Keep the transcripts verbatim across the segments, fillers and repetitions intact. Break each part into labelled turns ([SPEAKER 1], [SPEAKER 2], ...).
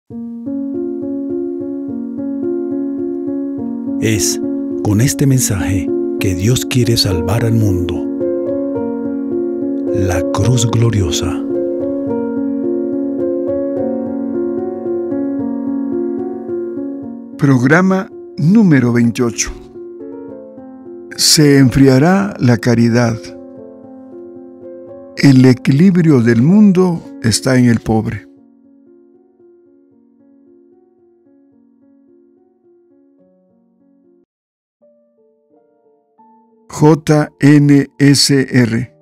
[SPEAKER 1] Es con este mensaje que Dios quiere salvar al mundo. La cruz gloriosa.
[SPEAKER 2] Programa número veintiocho. Se enfriará la caridad. El equilibrio del mundo está en el pobre. J N S R.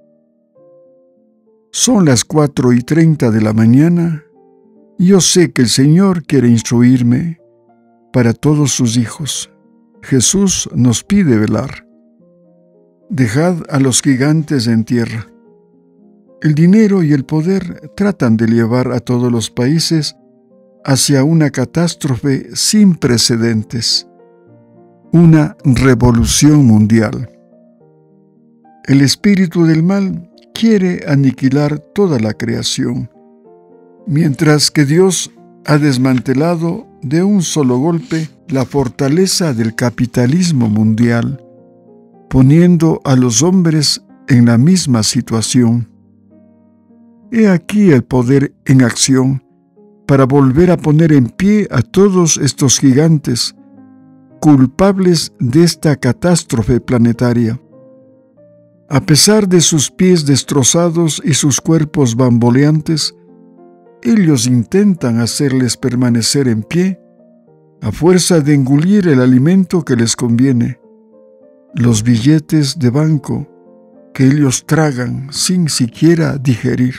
[SPEAKER 2] Son las cuatro y treinta de la mañana. Yo sé que el Señor quiere instruirme para todos sus hijos. Jesús nos pide velar. Dejad a los gigantes en tierra. El dinero y el poder tratan de llevar a todos los países hacia una catástrofe sin precedentes, una revolución mundial. El espíritu del mal quiere aniquilar toda la creación, mientras que Dios ha desmantelado de un solo golpe la fortaleza del capitalismo mundial, poniendo a los hombres en la misma situación. He aquí el poder en acción para volver a poner en pie a todos estos gigantes, culpables de esta catástrofe planetaria. A pesar de sus pies destrozados y sus cuerpos bamboleantes, ellos intentan hacerles permanecer en pie a fuerza de engullir el alimento que les conviene, los billetes de banco que ellos tragan sin siquiera digerir.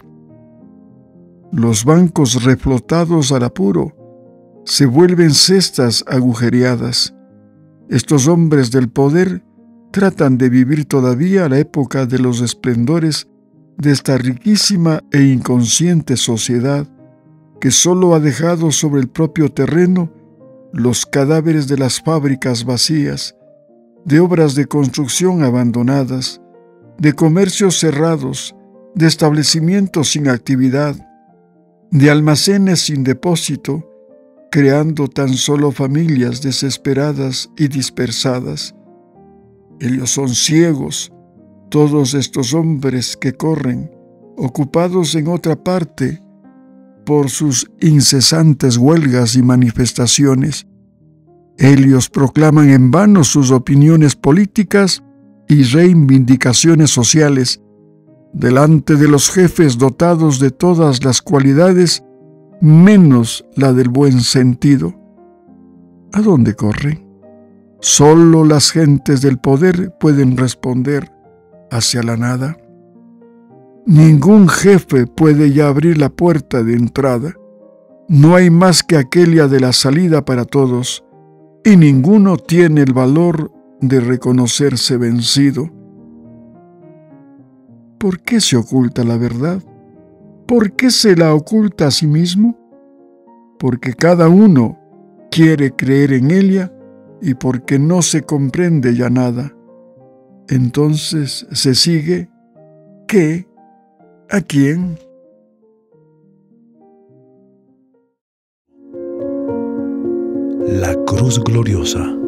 [SPEAKER 2] Los bancos reflotados al apuro se vuelven cestas agujereadas. Estos hombres del poder tratan de vivir todavía la época de los esplendores de esta riquísima e inconsciente sociedad que solo ha dejado sobre el propio terreno los cadáveres de las fábricas vacías, de obras de construcción abandonadas, de comercios cerrados, de establecimientos sin actividad, de almacenes sin depósito, creando tan solo familias desesperadas y dispersadas. Ellos son ciegos, todos estos hombres que corren, ocupados en otra parte por sus incesantes huelgas y manifestaciones. Ellos proclaman en vano sus opiniones políticas y reivindicaciones sociales delante de los jefes dotados de todas las cualidades, menos la del buen sentido. ¿A dónde corren? Solo las gentes del poder pueden responder hacia la nada. Ningún jefe puede ya abrir la puerta de entrada. No hay más que aquella de la salida para todos, y ninguno tiene el valor de reconocerse vencido. ¿Por qué se oculta la verdad? ¿Por qué se la oculta a sí mismo? Porque cada uno quiere creer en ella y porque no se comprende ya nada. Entonces se sigue, ¿qué? ¿A quién?
[SPEAKER 1] La cruz gloriosa.